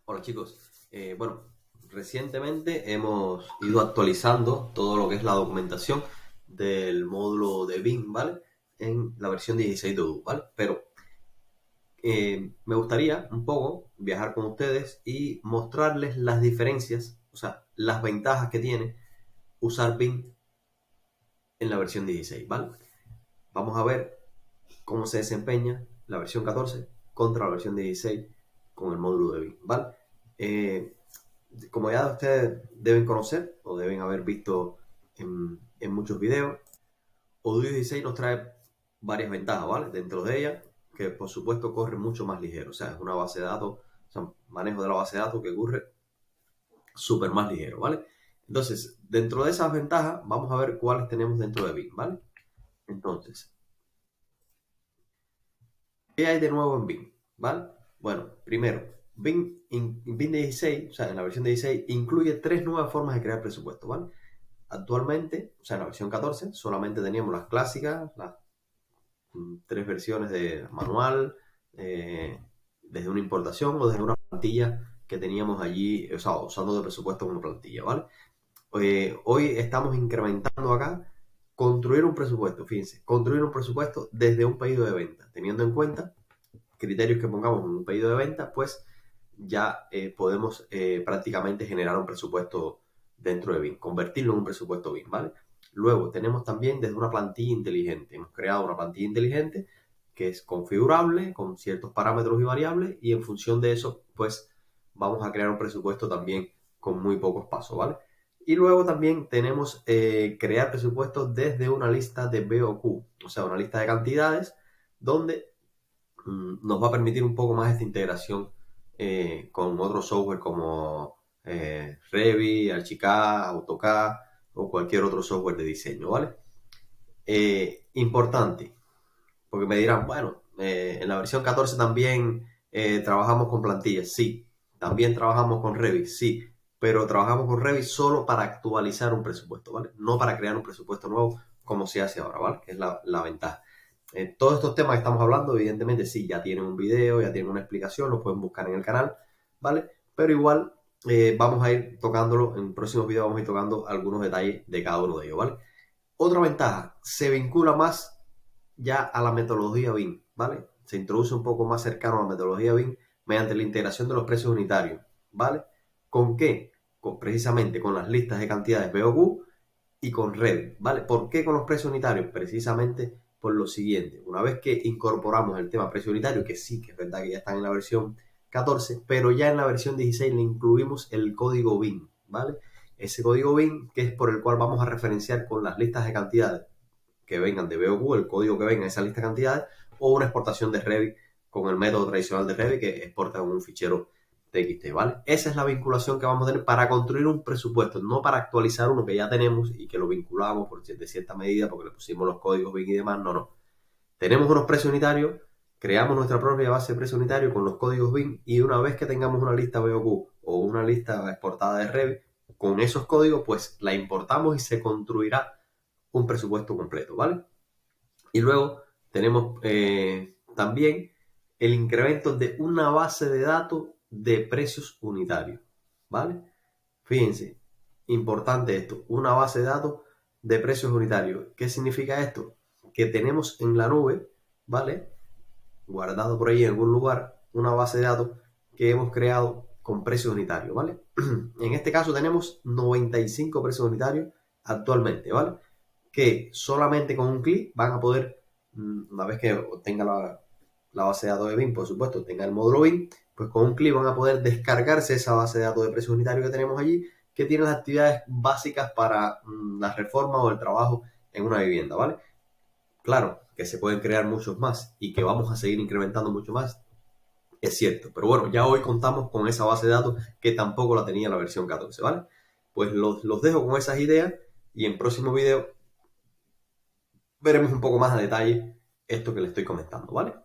Hola chicos, bueno, recientemente hemos ido actualizando todo lo que es la documentación del módulo de BIM, ¿vale? En la versión 16 de Odoo, ¿vale? Pero me gustaría un poco viajar con ustedes y mostrarles las diferencias, o sea, las ventajas que tiene usar BIM en la versión 16, ¿vale? Vamos a ver cómo se desempeña la versión 14 contra la versión 16 con el módulo de BIM, ¿vale? Eh, Como ya ustedes deben conocer o deben haber visto en muchos videos, Odoo 16 nos trae varias ventajas, ¿vale? Dentro de ellas, que por supuesto corre mucho más ligero, o sea, es una base de datos, o sea, manejo de la base de datos que corre súper más ligero, ¿vale? Entonces, dentro de esas ventajas, vamos a ver cuáles tenemos dentro de BIM, ¿vale? Entonces, ¿qué hay de nuevo en BIM? ¿Vale? Bueno, primero, BIM 16, o sea, en la versión 16, incluye tres nuevas formas de crear presupuesto, ¿vale? Actualmente, o sea, en la versión 14, solamente teníamos las clásicas, las tres versiones de manual, desde una importación o desde una plantilla que teníamos allí, o sea, usando de presupuesto como plantilla, ¿vale? Hoy estamos incrementando acá construir un presupuesto, fíjense, construir un presupuesto desde un pedido de venta, teniendo en cuenta criterios que pongamos en un pedido de venta, pues ya podemos prácticamente generar un presupuesto dentro de BIM, convertirlo en un presupuesto BIM, ¿vale? Luego tenemos también desde una plantilla inteligente. Hemos creado una plantilla inteligente que es configurable con ciertos parámetros y variables y en función de eso, pues vamos a crear un presupuesto también con muy pocos pasos, ¿vale? Y luego también tenemos crear presupuestos desde una lista de BOQ, o sea, una lista de cantidades donde nos va a permitir un poco más esta integración con otros software como Revit, Archicad, AutoCAD o cualquier otro software de diseño, ¿vale? Importante, porque me dirán, bueno, en la versión 14 también trabajamos con plantillas, sí, también trabajamos con Revit, sí, pero trabajamos con Revit solo para actualizar un presupuesto, ¿vale? No para crear un presupuesto nuevo como se hace ahora, ¿vale? Que es la ventaja. Todos estos temas que estamos hablando, evidentemente, sí, ya tienen un video, ya tienen una explicación, lo pueden buscar en el canal, ¿vale? Pero igual vamos a ir tocándolo, en próximos videos vamos a ir tocando algunos detalles de cada uno de ellos, ¿vale? Otra ventaja, se vincula más ya a la metodología BIM, ¿vale? Se introduce un poco más cercano a la metodología BIM mediante la integración de los precios unitarios, ¿vale? ¿Con qué? Precisamente con las listas de cantidades BOQ y con Revit, ¿vale? ¿Por qué con los precios unitarios? Precisamente por lo siguiente, una vez que incorporamos el tema precio unitario, que sí que es verdad que ya están en la versión 14, pero ya en la versión 16 le incluimos el código BIM, ¿vale? Ese código BIM que es por el cual vamos a referenciar con las listas de cantidades que vengan de BOQ, el código que venga en esa lista de cantidades, o una exportación de Revit con el método tradicional de Revit que exporta un fichero TXT, ¿vale? Esa es la vinculación que vamos a tener para construir un presupuesto, no para actualizar uno que ya tenemos y que lo vinculamos de cierta medida porque le pusimos los códigos BIM y demás, no. Tenemos unos precios unitarios, creamos nuestra propia base de precios unitarios con los códigos BIM y una vez que tengamos una lista BOQ o una lista exportada de Revit, con esos códigos pues la importamos y se construirá un presupuesto completo, ¿vale? Y luego tenemos también el incremento de una base de datos de precios unitarios, ¿vale? Fíjense, importante esto, una base de datos de precios unitarios. ¿Qué significa esto? Que tenemos en la nube, ¿vale? Guardado por ahí en algún lugar, una base de datos que hemos creado con precios unitarios, ¿vale? En este caso tenemos 95 precios unitarios actualmente, ¿vale? Que solamente con un clic van a poder, una vez que obtenga la base de datos de BIM, por supuesto, tenga el módulo BIM, pues con un clic van a poder descargarse esa base de datos de precios unitarios que tenemos allí, que tiene las actividades básicas para la reforma o el trabajo en una vivienda, ¿vale? Claro, que se pueden crear muchos más y que vamos a seguir incrementando mucho más, es cierto. Pero bueno, ya hoy contamos con esa base de datos que tampoco la tenía la versión 14, ¿vale? Pues los dejo con esas ideas y en próximo video veremos un poco más a detalle esto que les estoy comentando, ¿vale?